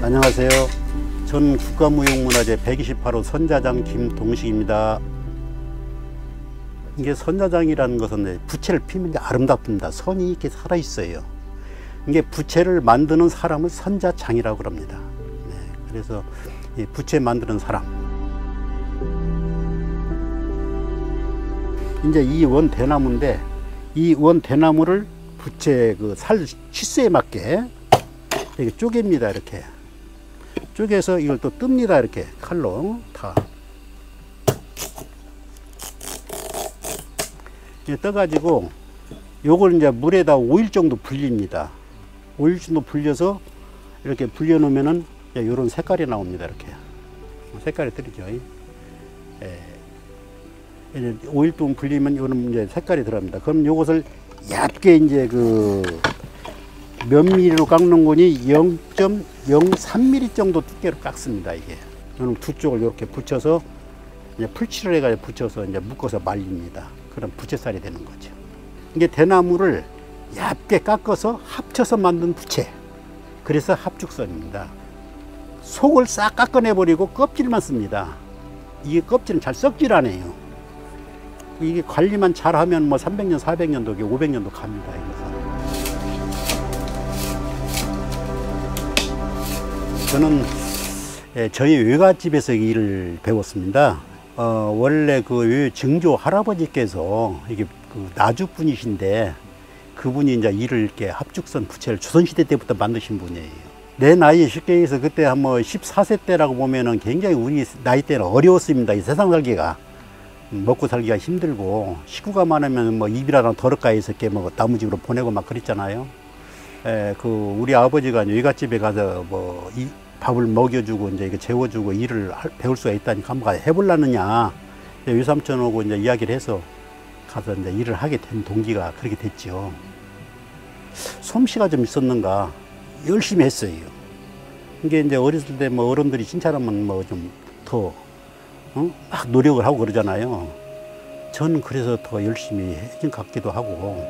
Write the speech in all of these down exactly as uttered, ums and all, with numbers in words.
안녕하세요. 전 국가무형문화재 백이십팔 호 선자장 김동식입니다. 이게 선자장이라는 것은 부채를 피면 아름답습니다. 선이 이렇게 살아있어요. 이게 부채를 만드는 사람을 선자장이라고 합니다. 네, 그래서 이 부채 만드는 사람. 이제 이 원 대나무인데, 이 원 대나무를 부채 그 살 치수에 맞게 이렇게 쪼갭니다. 이렇게 쪼개서 이걸 또 뜹니다. 이렇게 칼로 다 떠가지고 요걸 이제 물에다 오 일 정도 불립니다. 오 일 정도 불려서 이렇게 불려 놓으면은 이런 색깔이 나옵니다. 이렇게 색깔이 뜨리죠. 예. 오 일 동안 불리면 이런 이제 색깔이 들어갑니다. 그럼 요것을 얇게 이제 그 몇 미리로 깎는 거니 영 점 영삼 미리 정도 두께로 깎습니다. 이게 그럼 두 쪽을 이렇게 붙여서 이제 풀칠을 해가지고 붙여서 이제 묶어서 말립니다. 그럼 부채살이 되는 거죠. 이게 대나무를 얇게 깎아서 합쳐서 만든 부채. 그래서 합죽선입니다. 속을 싹 깎아내 버리고 껍질만 씁니다. 이게 껍질은 잘 썩질 않아요. 이게 관리만 잘하면 뭐 삼백 년, 사백 년도, 오백 년도 갑니다. 이것은. 저는 저희 외갓집에서 일을 배웠습니다. 어, 원래 그 증조 할아버지께서 이게 그 나주분이신데 그분이 이제 일을 이렇게 합죽선 부채를 조선시대 때부터 만드신 분이에요. 내 나이 쉽게 해서 그때 한 뭐 열네 세 때라고 보면은 굉장히 우리 나이 때는 어려웠습니다. 이 세상 살기가. 먹고 살기가 힘들고 식구가 많으면 뭐 입이라도 더럽가해서 이렇게 뭐 나무집으로 보내고 막 그랬잖아요. 에, 그 우리 아버지가 외갓집에 가서 뭐 이 밥을 먹여주고 이제 이거 재워주고 일을 할, 배울 수가 있다니까 한번 해볼라느냐 외삼촌하고 이제 이야기를 해서 가서 이제 일을 하게 된 동기가 그렇게 됐죠. 솜씨가 좀 있었는가 열심히 했어요. 이게 이제 어렸을 때 뭐 어른들이 칭찬하면 뭐 좀 더 어? 막 노력을 하고 그러잖아요. 저는 그래서 더 열심히 해진 것 같기도 하고.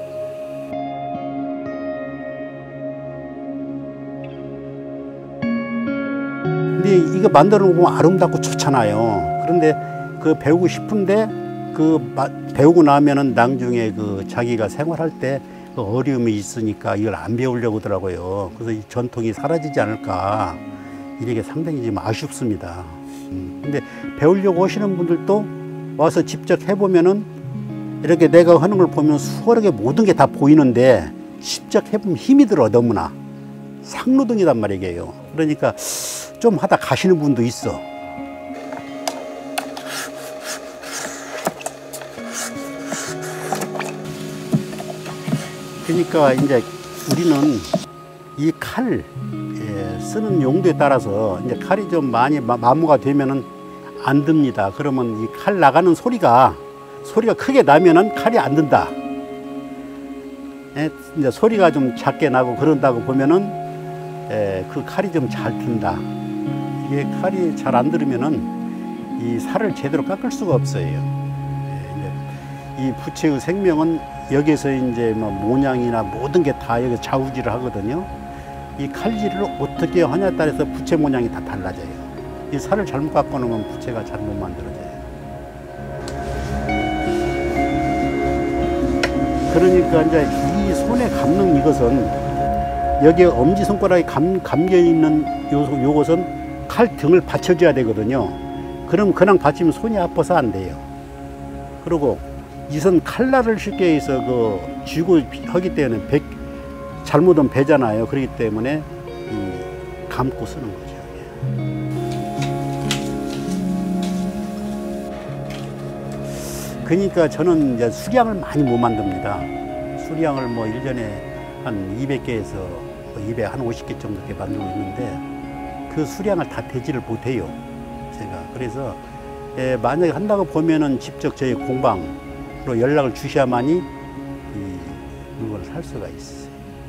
근데 이거 만들어 보면 아름답고 좋잖아요. 그런데 그 배우고 싶은데 그 배우고 나면은 나중에 그 자기가 생활할 때 그 어려움이 있으니까 이걸 안 배우려고 하더라고요. 그래서 이 전통이 사라지지 않을까 이게 상당히 좀 아쉽습니다. 근데 배우려고 하시는 분들도 와서 직접 해보면은 이렇게 내가 하는 걸 보면 수월하게 모든 게 다 보이는데 직접 해보면 힘이 들어. 너무나 상노동이란 말이에요. 그러니까 좀 하다 가시는 분도 있어. 그러니까 이제 우리는 이 칼 쓰는 용도에 따라서 이제 칼이 좀 많이 마모가 되면은 안 듭니다. 그러면 이 칼 나가는 소리가 소리가 크게 나면은 칼이 안 든다. 에, 이제 소리가 좀 작게 나고 그런다고 보면은 에, 그 칼이 좀 잘 든다. 이게 칼이 잘 안 들으면은 이 살을 제대로 깎을 수가 없어요. 에, 이제 이 부채의 생명은 여기서 이제 뭐 모양이나 모든 게 다 여기 좌우지를 하거든요. 이 칼질을 어떻게 하냐에 따라서 부채 모양이 다 달라져요. 이 살을 잘못 깎아 놓으면 부채가 잘못 만들어져요. 그러니까 이제 이 손에 감는 이것은 여기에 엄지손가락에 감, 감겨 있는 요, 요것은 칼 등을 받쳐줘야 되거든요. 그럼 그냥 받치면 손이 아파서 안 돼요. 그리고 이선 칼날을 쉽게 해서 그 쥐고 하기 때문에 배, 잘못은 배잖아요. 그렇기 때문에 이 감고 쓰는 거죠. 그러니까 저는 이제 수량을 많이 못 만듭니다. 수량을 뭐 일 년에 한 이백 개에서 이백오십 개 정도 이렇게 만들고 있는데 그 수량을 다 되지를 못해요. 제가. 그래서 예, 만약에 한다고 보면은 직접 저희 공방으로 연락을 주셔야만이 이 물건을 살 수가 있어요.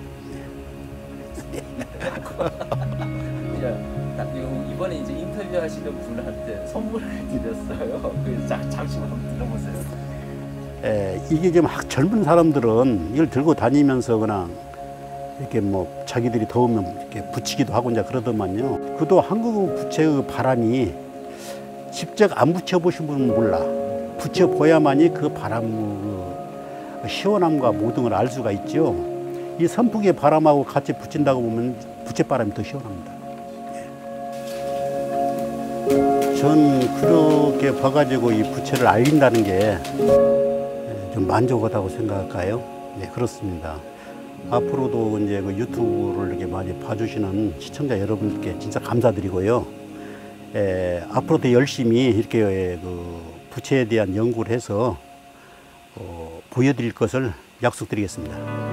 이번에 이제 인터뷰 하시는 분한테 선물을 드렸어요. 그래서 자, 잠시만 한번 들어보세요. 에, 이게 지금 젊은 사람들은 이걸 들고 다니면서 그냥 이렇게 뭐 자기들이 더우면 이렇게 붙이기도 하고 이제 그러더만요. 그도 한국 부채의 바람이 직접 안 붙여보신 분은 몰라. 붙여보야만이 그 바람의 시원함과 모든 걸 알 수가 있죠. 이 선풍기의 바람하고 같이 붙인다고 보면 부채바람이 더 시원합니다. 예. 전 그렇게 봐가지고 이 부채를 알린다는 게 좀 만족하다고 생각할까요? 네, 그렇습니다. 앞으로도 이제 그 유튜브를 이렇게 많이 봐주시는 시청자 여러분께 진짜 감사드리고요. 에, 앞으로도 열심히 이렇게 그 부채에 대한 연구를 해서 어, 보여드릴 것을 약속드리겠습니다.